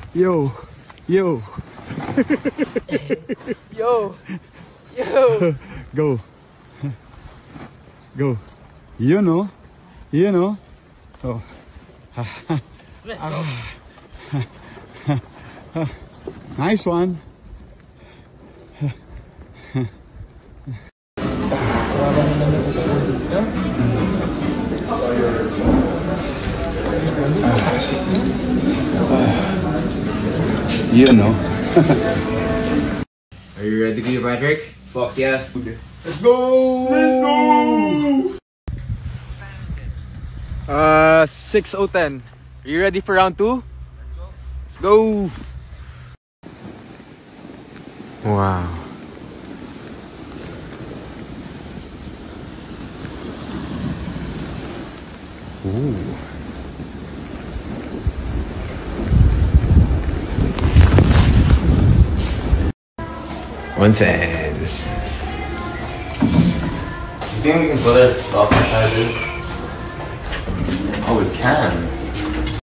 Yo. Yo. Yo. Yo. Go. Go. You know. You know. Oh. Let's go. Nice one. You know. Are you ready to go, Patrick? Fuck yeah. Let's go! Let's go! 6:10. Are you ready for round 2? Let's go! Wow. Ooh. One side. You think we can put it off the side? Oh, we can.